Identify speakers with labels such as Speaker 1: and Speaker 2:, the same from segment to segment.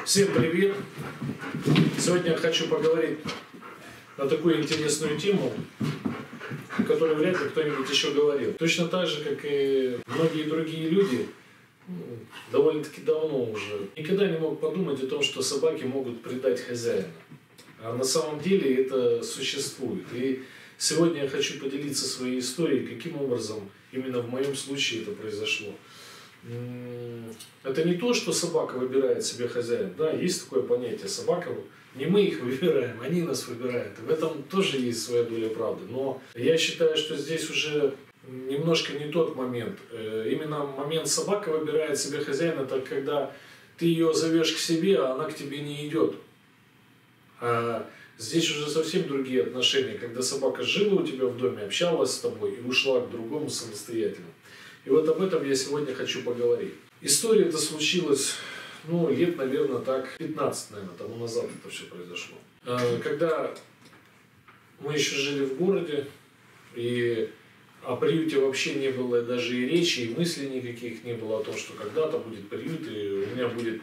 Speaker 1: Всем привет! Сегодня я хочу поговорить на такую интересную тему, о которой вряд ли кто-нибудь еще говорил. Точно так же, как и многие другие люди, довольно-таки давно уже, никогда не мог подумать о том, что собаки могут предать хозяина. А на самом деле это существует. И сегодня я хочу поделиться своей историей, каким образом именно в моем случае это произошло. Это не то, что собака выбирает себе хозяина. Да, есть такое понятие. Собака, не мы их выбираем, они нас выбирают. В этом тоже есть своя доля правды. Но я считаю, что здесь уже немножко не тот момент. Именно момент собака выбирает себе хозяина, это когда ты ее зовешь к себе, а она к тебе не идет. А здесь уже совсем другие отношения, когда собака жила у тебя в доме, общалась с тобой и ушла к другому самостоятельно. И вот об этом я сегодня хочу поговорить. История эта случилась, лет, наверное, 15, тому назад это все произошло. Когда мы еще жили в городе, и о приюте вообще не было даже и речи, и мыслей никаких не было о том, что когда-то будет приют, и у меня будет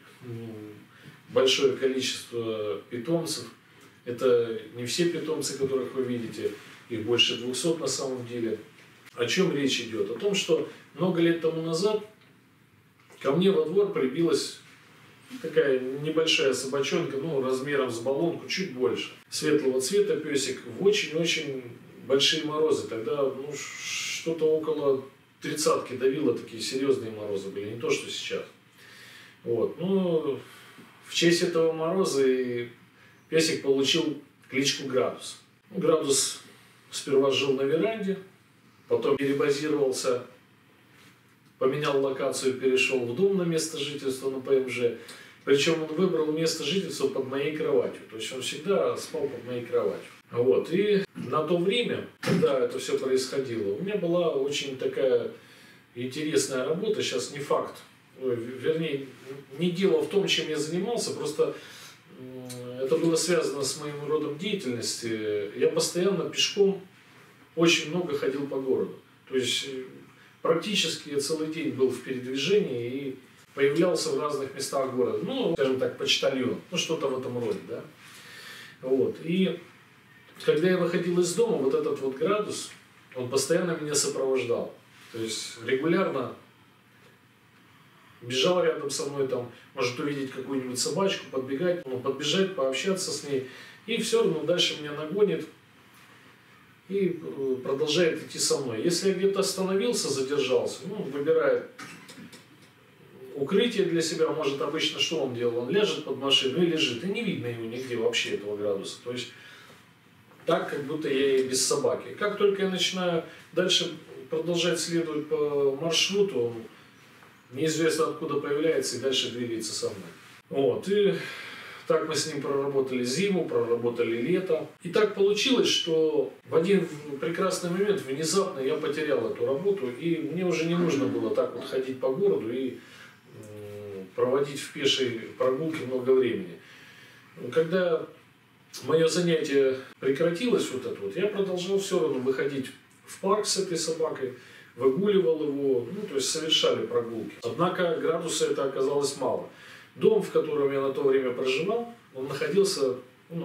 Speaker 1: большое количество питомцев. Это не все питомцы, которых вы видите, их больше 200 на самом деле. О чем речь идет? О том, что много лет тому назад ко мне во двор прибилась такая небольшая собачонка, размером с баллонку, чуть больше. Светлого цвета песик в очень-очень большие морозы. Тогда что-то около 30-ки давило, такие серьезные морозы были, не то, что сейчас. Вот. В честь этого мороза и песик получил кличку Градус. Градус сперва жил на веранде, потом перебазировался, поменял локацию, перешел в дом на место жительства на ПМЖ. Причем он выбрал место жительства под моей кроватью. То есть он всегда спал под моей кроватью. Вот. И на то время, когда это все происходило, у меня была очень такая интересная работа. Сейчас не факт. Вернее, не дело в том, чем я занимался, просто это было связано с моим родом деятельности. Я постоянно пешком очень много ходил по городу. То есть практически я целый день был в передвижении и появлялся в разных местах города. Скажем так, почтальон. Что-то в этом роде, да. Вот. И когда я выходил из дома, вот этот вот Градус, он постоянно меня сопровождал. То есть регулярно бежал рядом со мной, может увидеть какую-нибудь собачку, подбегать, подбежать, пообщаться с ней. И все равно дальше меня нагонит и продолжает идти со мной. Если я где-то остановился, задержался, выбирает укрытие для себя, может обычно что он делал? Он ляжет под машину и лежит, и не видно его нигде вообще, этого Градуса. То есть так, как будто я и без собаки. Как только я начинаю дальше продолжать следовать по маршруту, он неизвестно откуда появляется и дальше двигается со мной. Вот. И так мы с ним проработали зиму, проработали лето. И так получилось, что в один прекрасный момент внезапно я потерял эту работу, и мне уже не нужно было так вот ходить по городу и проводить в пешей прогулке много времени. Когда мое занятие прекратилось, я продолжал все равно выходить в парк с этой собакой, выгуливал его, то есть совершали прогулки. Однако Градуса это оказалось мало. Дом, в котором я на то время проживал, он находился,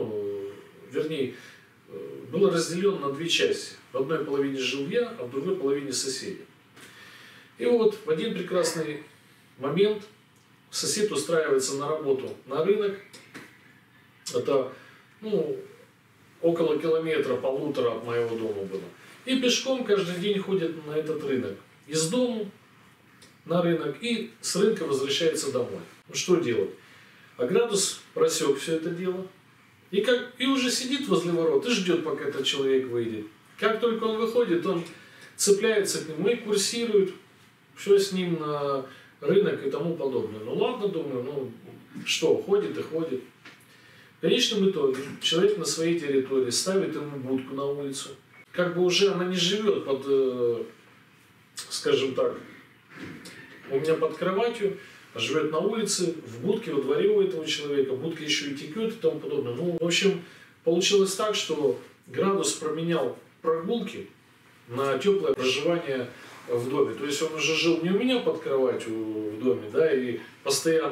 Speaker 1: был разделен на две части. В одной половине жил я, а в другой половине соседи. И вот в один прекрасный момент сосед устраивается на работу на рынок. Это, около километра, полутора от моего дома было. И пешком каждый день ходит на этот рынок. Из дома на рынок и с рынка возвращается домой. Что делать? А Градус просек все это дело. И уже сидит возле ворот и ждет, пока этот человек выйдет. Как только он выходит, он цепляется к нему и курсирует. Все с ним на рынок и тому подобное. Ладно, думаю, ходит и ходит. В конечном итоге человек на своей территории ставит ему будку на улицу. Как бы уже она не живет под, скажем так, у меня под кроватью, а живет на улице, в будке, во дворе у этого человека, будка еще и текет и тому подобное. В общем, получилось так, что Градус променял прогулки на теплое проживание в доме. То есть он уже жил не у меня под кроватью в доме, да, и постоянно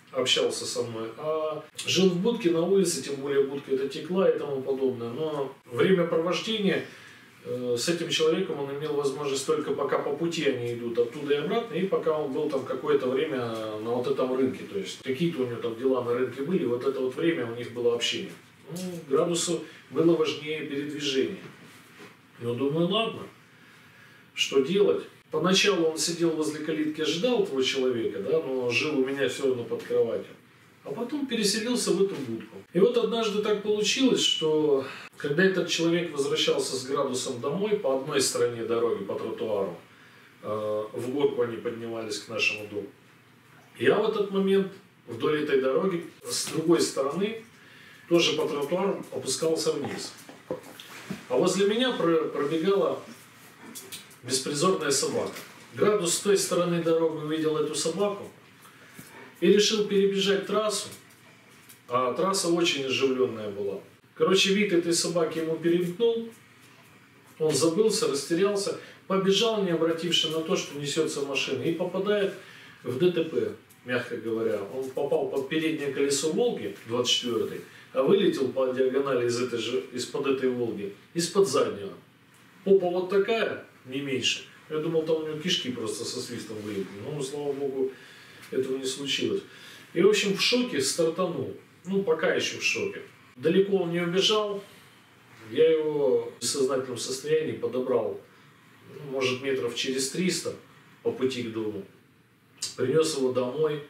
Speaker 1: общался со мной, а жил в будке на улице, тем более будка это текла и тому подобное. Но времяпровождение с этим человеком он имел возможность только пока по пути они идут оттуда и обратно, и пока он был там какое-то время на вот этом рынке. То есть какие-то у него там дела на рынке были, вот это вот время у них было общение. Ну, градусу было важнее передвижение. Ну, думаю, ладно, что делать? Поначалу он сидел возле калитки, ждал этого человека, да, но жил у меня все равно под кроватью. А потом переселился в эту будку. И вот однажды так получилось, что когда этот человек возвращался с градусом домой по одной стороне дороги, по тротуару, в горку они поднимались к нашему дому, я в этот момент вдоль этой дороги с другой стороны тоже по тротуару опускался вниз. А возле меня пробегала беспризорная собака. Градус с той стороны дороги увидел эту собаку и решил перебежать трассу, а трасса очень оживленная была. Короче, вид этой собаки ему перемкнул, он забылся, растерялся, побежал, не обратившись на то, что несется машина, и попадает в ДТП, мягко говоря. Он попал под переднее колесо Волги, 24-й, а вылетел по диагонали из-под этой Волги, из-под заднего. Попа вот такая, не меньше. Я думал, там у него кишки просто со свистом вылетели. Но, слава богу, этого не случилось. И, в общем, в шоке стартанул. Ну, пока еще в шоке. Далеко он не убежал. Я его в бессознательном состоянии подобрал, ну, может, метров через 300 по пути к дому. Принес его домой.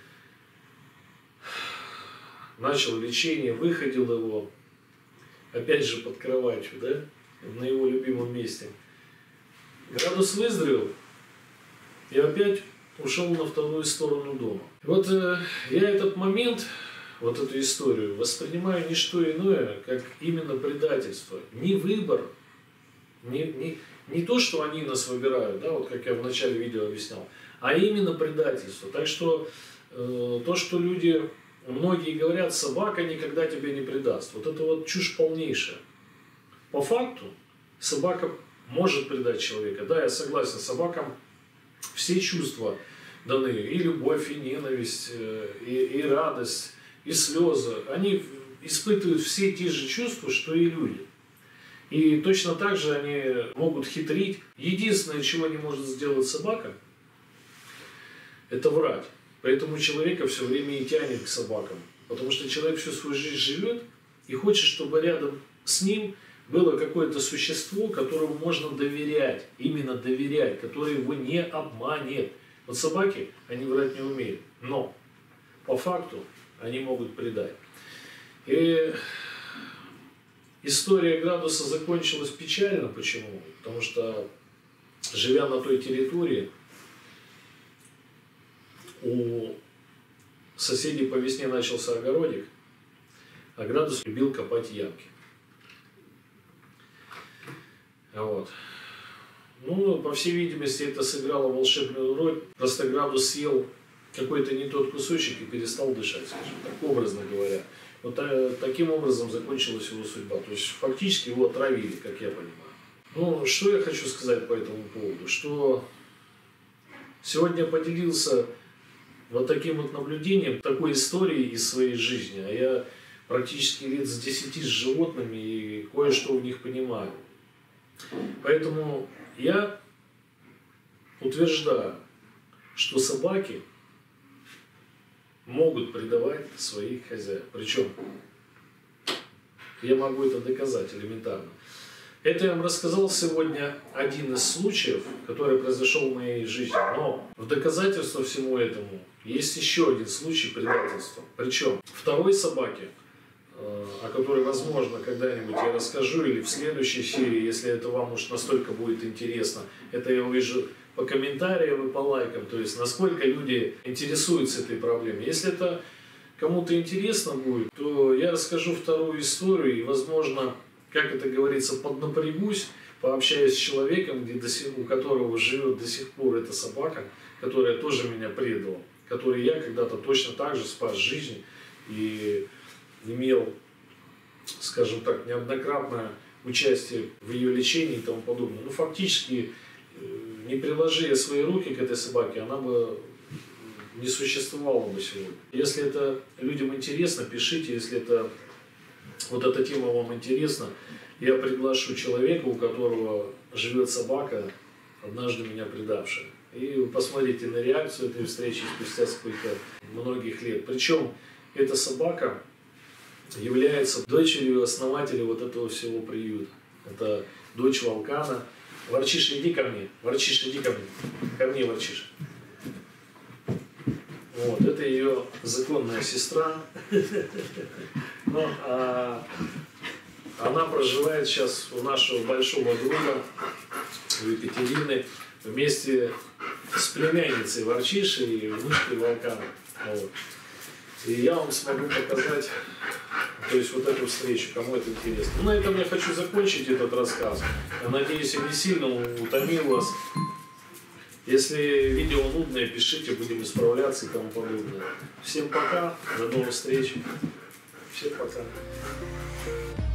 Speaker 1: Начал лечение, выходил его. Опять же под кроватью, да? На его любимом месте. Градус выздоровел и опять ушел на вторую сторону дома. Вот я этот момент, вот эту историю воспринимаю не что иное, как именно предательство. Не выбор, не то, что они нас выбирают, да, вот как я в начале видео объяснял, а именно предательство. Так что то, что люди, многие говорят, собака никогда тебя не предаст. Вот это вот чушь полнейшая. По факту собака может предать человека. Да, я согласен, собакам все чувства даны. И любовь, и ненависть, и радость, и слезы. Они испытывают все те же чувства, что и люди. И точно так же они могут хитрить. Единственное, чего не может сделать собака, это врать. Поэтому человека все время и тянет к собакам. Потому что человек всю свою жизнь живет и хочет, чтобы рядом с ним было какое-то существо, которому можно доверять, именно доверять, которое его не обманет. Вот собаки, они врать не умеют, но по факту они могут предать. И история градуса закончилась печально. Почему? Потому что, живя на той территории, у соседей по весне начался огородик, а градус любил копать ямки. Вот. Ну, по всей видимости, это сыграло волшебную роль. Просто градус съел какой-то не тот кусочек и перестал дышать, скажем так, образно говоря. Вот таким образом закончилась его судьба. То есть, фактически его отравили, как я понимаю. Ну, что я хочу сказать по этому поводу? Что сегодня я поделился вот таким вот наблюдением, такой историей из своей жизни. А я практически лет с 10 с животными и кое-что в них понимаю. Поэтому я утверждаю, что собаки могут предавать своих хозяев. Причем я могу это доказать элементарно. Это я вам рассказал сегодня один из случаев, который произошел в моей жизни. Но в доказательство всему этому есть еще один случай предательства. Причем второй собаке, о которой, возможно, когда-нибудь я расскажу, или в следующей серии, если это вам уж настолько будет интересно. Это я увижу по комментариям и по лайкам, то есть насколько люди интересуются этой проблемой. Если это кому-то интересно будет, то я расскажу вторую историю, и, возможно, как это говорится, поднапрягусь, пообщаюсь с человеком, у которого живет до сих пор эта собака, которая тоже меня предала, которой я когда-то точно так же спас жизнь и имел, скажем так, неоднократное участие в ее лечении и тому подобное. Ну, фактически, не приложи я свои руки к этой собаке, она бы не существовало бы сегодня. Если это людям интересно, пишите. Если это вот эта тема вам интересна, я приглашу человека, у которого живет собака, однажды меня предавшая. И вы посмотрите на реакцию этой встречи спустя сколько многих лет. Причем эта собака является дочерью основателя вот этого всего приюта. Это дочь Волкана. Ворчиша, иди ко мне. Ворчиша, иди ко мне. Ко мне, Ворчиша. Вот, это ее законная сестра. Но, она проживает сейчас у нашего большого друга, у Екатерины, вместе с племянницей Ворчиши и внучкой Волкана. Вот. И я вам смогу показать, то есть вот эту встречу, кому это интересно. Ну, на этом я хочу закончить этот рассказ. Я надеюсь, я не сильно утомил вас. Если видео нудное, пишите, будем исправляться и тому подобное. Всем пока, до новых встреч. Всем пока.